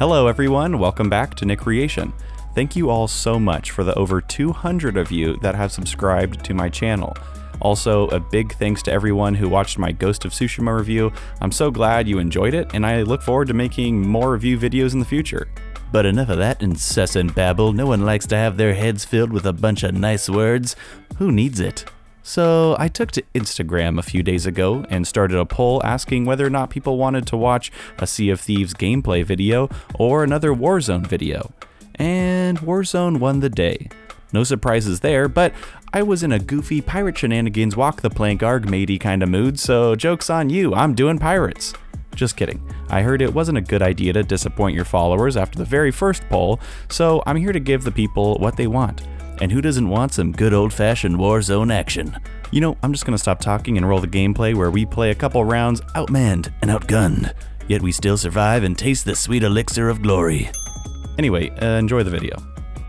Hello everyone, welcome back to Nick Creation. Thank you all so much for the over 200 of you that have subscribed to my channel. Also, a big thanks to everyone who watched my Ghost of Tsushima review. I'm so glad you enjoyed it, and I look forward to making more review videos in the future. But enough of that incessant babble. No one likes to have their heads filled with a bunch of nice words. Who needs it? So I took to Instagram a few days ago and started a poll asking whether or not people wanted to watch a Sea of Thieves gameplay video or another Warzone video. And Warzone won the day. No surprises there, but I was in a goofy pirate shenanigans walk the plank arg matey kind of mood, so joke's on you, I'm doing pirates. Just kidding. I heard it wasn't a good idea to disappoint your followers after the very first poll, so I'm here to give the people what they want. And who doesn't want some good old-fashioned Warzone action? You know, I'm just gonna stop talking and roll the gameplay where we play a couple rounds outmanned and outgunned, yet we still survive and taste the sweet elixir of glory. Anyway, enjoy the video.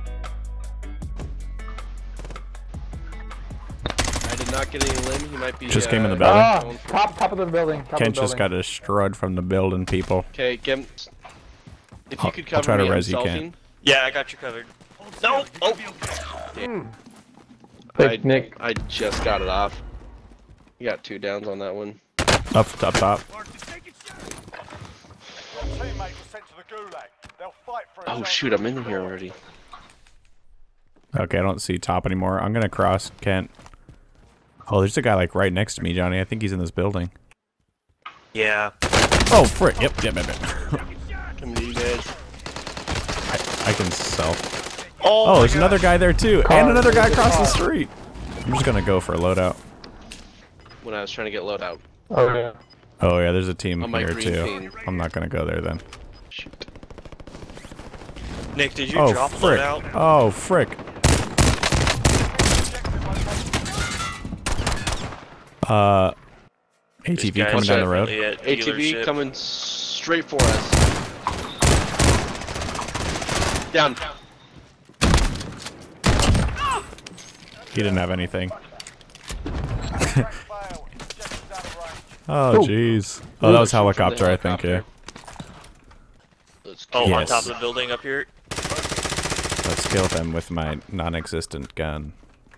I did not get any limb. He might be. Just came in the building. Top of the building. Kent just got destroyed from the building, people. Okay, Gim. If you could cover I'll try to me, res I'm you, selfing. Kent. Yeah, I got you covered. No! Oh! Nick. I just got it off. You got 2 downs on that one. Up top. Oh shoot, I'm in here already. Okay, I don't see top anymore. I'm gonna cross Kent. Oh, there's a guy like right next to me, Johnny. I think he's in this building. Yeah. Oh, frick. Yep. Coming to you guys. I can self. Oh, There's another guy there too, and another guy across the street. I'm just gonna go for a loadout. When I was trying to get loadout. Oh yeah. Oh yeah, there's a team On my here green too. team. I'm not gonna go there then. Shoot. Nick, did you Oh drop frick. loadout? Oh frick. ATV coming down the road. ATV coming straight for us. Down. He didn't have anything. Oh jeez. Oh, that was helicopter, I think. Yeah. Let's Oh, kill on Yes. top of the building up here. Let's kill them with my non-existent gun.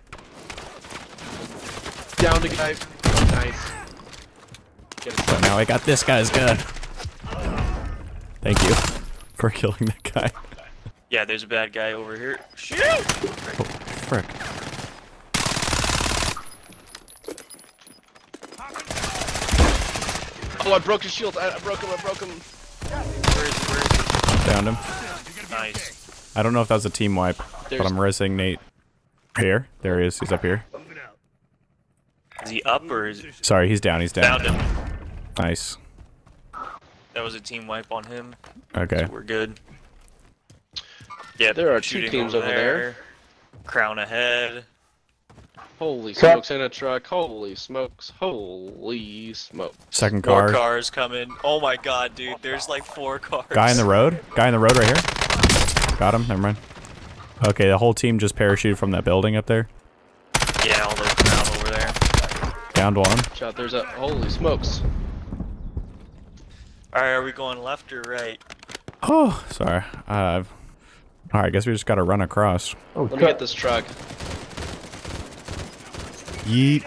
down the guy. Nice. Get it So now I got this guy's gun. Thank you for killing that guy. Yeah, there's a bad guy over here. Shoot! Oh, frick. Oh, I broke his shield. I broke him. Where is he? Found him. Nice. I don't know if that was a team wipe, but I'm resing Nate. Here. There he is. He's up here. Is he up or is it? Sorry, he's down. He's down. Found him. Nice. That was a team wipe on him. Okay. So we're good. Yeah, There are 2 shooting teams over there. Crown ahead. Holy smokes, in a truck. Holy smokes. Holy smokes. Second More car. cars coming. Oh my god, dude. There's like 4 cars. Guy in the road. Guy in the road right here. Got him. Never mind. Okay, the whole team just parachuted from that building up there. Yeah, all those crown over there. Downed one. Shot, there's a. Holy smokes. Alright, are we going left or right? Oh, sorry. Alright, I guess we just gotta run across. Oh, Let me get this truck. Yeet.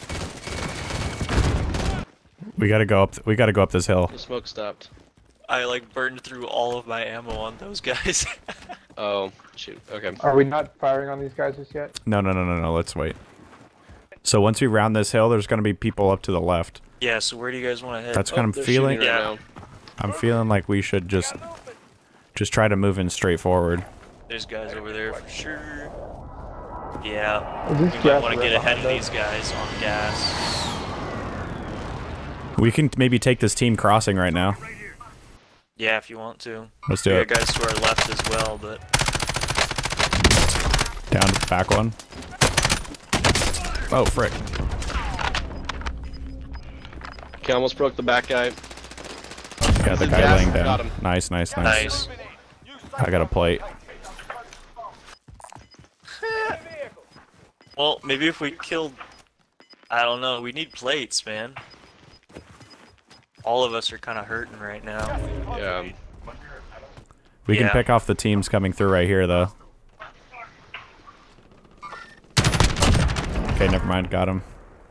We gotta go up. We gotta go up this hill. The smoke stopped. I like burned through all of my ammo on those guys. Oh, shoot. Okay. Are we not firing on these guys just yet? No. Let's wait. So once we round this hill, there's gonna be people up to the left. Yeah, so where do you guys want to head? That's kind Oh, of they're feeling. shooting right Yeah. now. I'm feeling like we should just try to move in straight forward. There's guys over there for sure. Yeah. Is We this might gas want to right get ahead of behind these guys on gas. We can maybe take this team crossing right now. Yeah, if you want to. Let's do We it. got guys to our left as well, but Down to the back one. Oh, frick. Okay, almost broke the back guy. Got the He's guy gas. laying Got down. him. Nice. nice. I got a plate. Well, maybe if we killed... I don't know, we need plates, man. All of us are kind of hurting right now. Yeah. We can Yeah. pick off the teams coming through right here, though. Okay, never mind. Got him.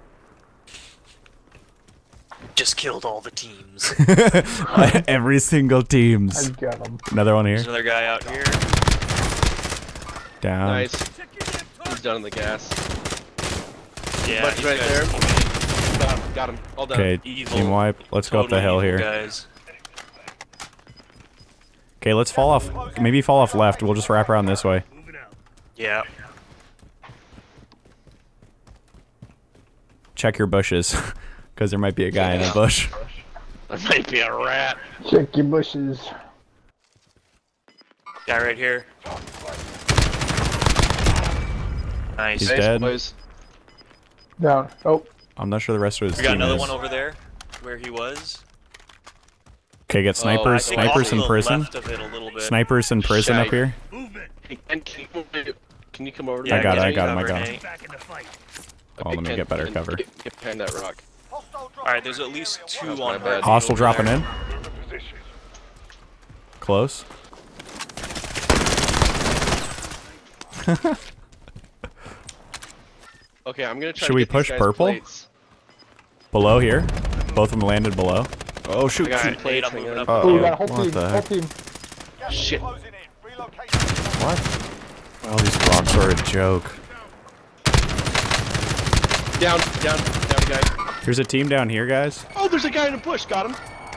Just killed all the teams. Every single I teams. got him. Another one here. There's another guy out here. Down. Nice. He's done in the gas. Yeah, But these right guys there. are Got him. All done. Okay, Evil. team wipe. Let's go up the hill totally evil here. Guys. Okay, let's fall off. Maybe fall off left. We'll just wrap around this way. Yeah. Check your bushes, because there might be a guy in a bush. There might be a rat. Check your bushes. Guy right here. Nice. He's Nice, dead. boys. Down. Oh, I'm not sure the rest of his We got team another is. one over there, where he was. Okay, get snipers. I think Snipers in Off the prison. left of it a little bit. Snipers in prison up Shite. here. And can you come over to Yeah, I got it, get I got him, I cover, got him. Nate. Oh, let me get better cover. Get behind that rock. Alright, there's at least two That's on my bad. her. Hostile over dropping there. in. Close. Okay, I'm gonna try Should to we get push these guys purple? plates. Below here. Both of them landed below. Oh I shoot! got shoot. plates I'm moving hanging up. up. oh, we Uh-oh. got a whole What team. the Whole heck? team. Shit. What? Oh, these rocks are a joke. Down, guy. There's a team down here, guys. Oh, there's a guy in a bush. Got him.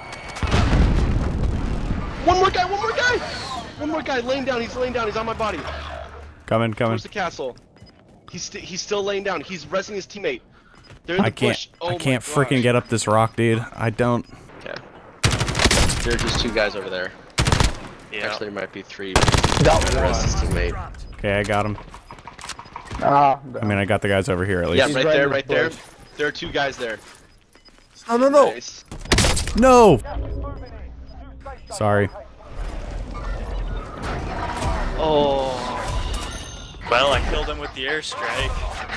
One more guy. One more guy laying down. He's laying down. He's on my body. Coming, coming. Where's the castle? He's still laying down. He's resing his teammate. They're in the I can't. bush. Oh I my can't gosh. freaking get up this rock, dude. I don't. Okay. There are just two guys over there. Yeah. Actually, there might be three. Got The rest is one. teammate. Okay, I got him. Ah, I mean, I got the guys over here at least. Yeah, He's right right there, in the right there. bush. There are two guys there. No, no, no. Nice. No. Sorry. Oh. Well, I killed him with the airstrike.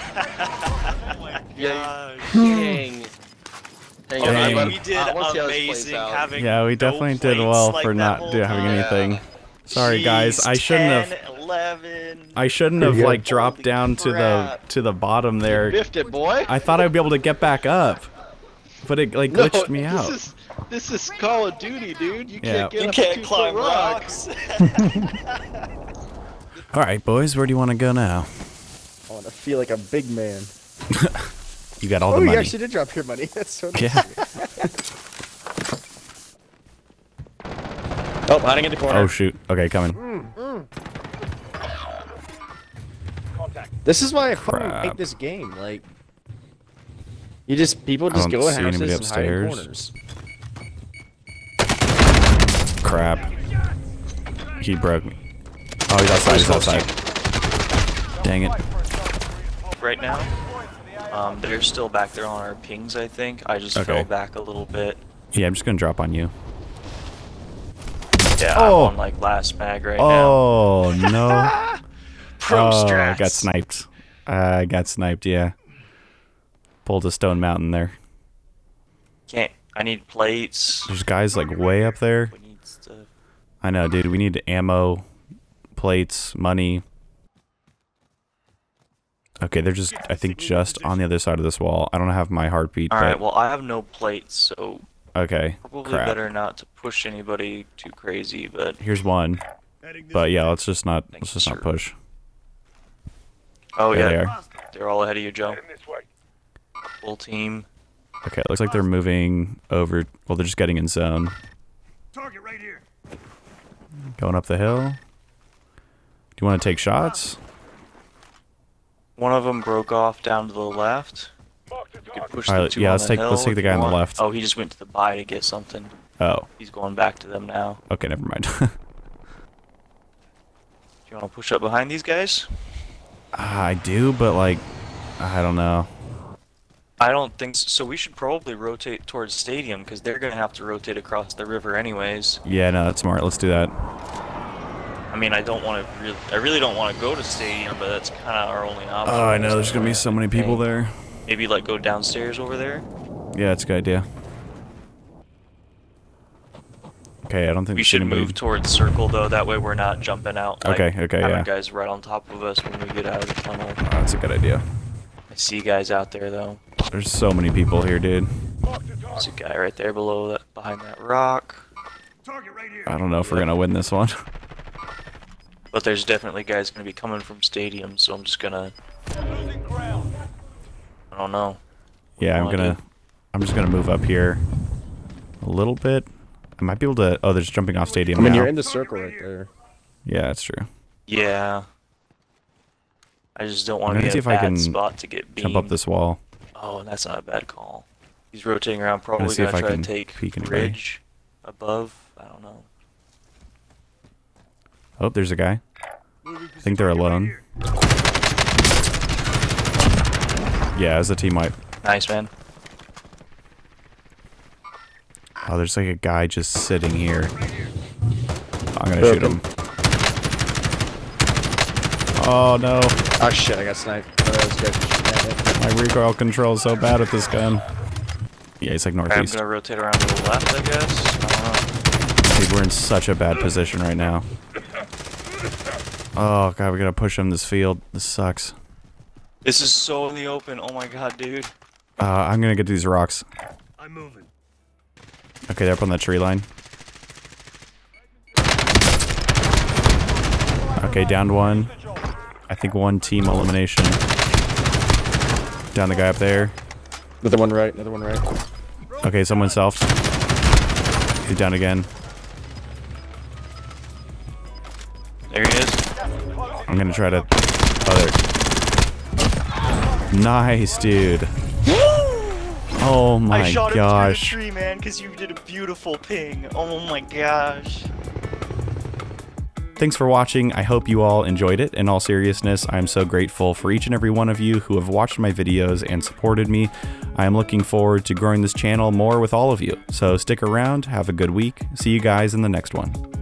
Yeah. Gosh. Dang. Hang on. Dang. I We did I wanna see how this plays amazing out. having Yeah, we no definitely did plates well like for that not whole having time. anything. Sorry, guys. Jeez, I shouldn't 10, have. 11. I shouldn't have Pretty like good. dropped Holy down crap. to the bottom there. Biffed it, boy. I thought I'd be able to get back up, but it like glitched me out. This is Call of Duty, dude. You Yeah. can't get You up can't a 2-foot climb rock. rocks. All right, boys, where do you want to go now? I want to feel like a big man. You got all Oh, the you money. actually did drop your money. That's so nice. Yeah. Oh, hiding in the corner. Oh shoot. Okay, coming. This is why I fucking Crap. hate this game. Like, people I just don't go in see anybody houses and hide in upstairs. corners. Crap. He broke me. Oh, he's outside. He's outside. Dang it. Right now, they're still back there on our pings, I think. I just Okay. fell back a little bit. Yeah, I'm just gonna drop on you. Yeah, Oh. I'm on like last mag right now. Oh no. Pro Oh, strats. got sniped. I got sniped. Yeah. Pulled a stone mountain there. Can't. I need plates. There's guys like way up there. We need stuff. I know, dude. We need ammo, plates, money. Okay, they're just, I think, just on the other side of this wall. I don't have my heartbeat, All but right. Well, I have no plates, so okay. probably Crap. better not to push anybody too crazy. But Here's one. But yeah, let's just not Thank you, not sir. push. oh There yeah, they are. they're all ahead of you, Joe. Full team. Okay, it looks like they're moving over. Well, they're just getting in zone. Target right here. Going up the hill. Do you want to take shots? One of them broke off down to the left. You could push All the right, two yeah, on let's the take hill the if guy you on the want. left. Oh, he just went to the buy to get something. Oh, He's going back to them now. okay, never mind. Do you want to push up behind these guys? I do, but like, I don't know. I don't think so. So we should probably rotate towards stadium because they're gonna have to rotate across the river anyways. Yeah, no, that's smart. Let's do that. I mean, I really don't want to go to stadium, but that's kind of our only option. Oh, I know. There's gonna be so many people there. Maybe like go downstairs over there. Yeah, it's a good idea. Okay, I don't think We there's should anybody- move towards circle though. That way we're not jumping out. Like, Okay, okay, having yeah. guys right on top of us when we get out of the tunnel. Oh, that's a good idea. I see guys out there though. There's so many people here, dude. There's a guy right there below that, behind that rock. Target right here. I don't know if we're gonna win this one. But there's definitely guys gonna be coming from stadium, so I'm just gonna. Losing ground. I don't know. Yeah, I'm Wanna do? just gonna move up here a little bit. I might be able to. Oh, there's jumping off stadium I mean, now. you're in the circle right there. Yeah, that's true. Yeah. I just don't want I'm to gonna be see in a if I bad can spot to get beamed. Jump up this wall. Oh, that's not a bad call. He's rotating around, gonna probably see if gonna I try to can take peek anybody. bridge above. I don't know. Oh, there's a guy. Moving I think they're alone. Yeah, as a team wipe. Nice, man. Oh, there's like a guy just sitting here. I'm gonna shoot him. Oh no, Oh shit, I got sniped. Oh, that was good. Yeah, my recoil control is so bad with this gun. Yeah, he's like I'm northeast. gonna rotate around to the left, I guess. I don't know. Dude, we're in such a bad position right now. Oh god, we gotta push him this field. This sucks. This is so in the open. Oh my god, dude. I'm gonna get these rocks. I'm moving. Okay, they're up on that tree line. Okay, downed one. I think one team elimination. Down the guy up there. Another one right, another one right. Okay, someone selfed. He's down again. There he is. I'm gonna try to. Oh, there. Nice, dude. Oh my I shot him gosh. through the tree, man, because you did a beautiful ping. Oh my gosh. Thanks for watching. I hope you all enjoyed it. In all seriousness, I am so grateful for each and every one of you who have watched my videos and supported me. I am looking forward to growing this channel more with all of you. So stick around, have a good week. See you guys in the next one.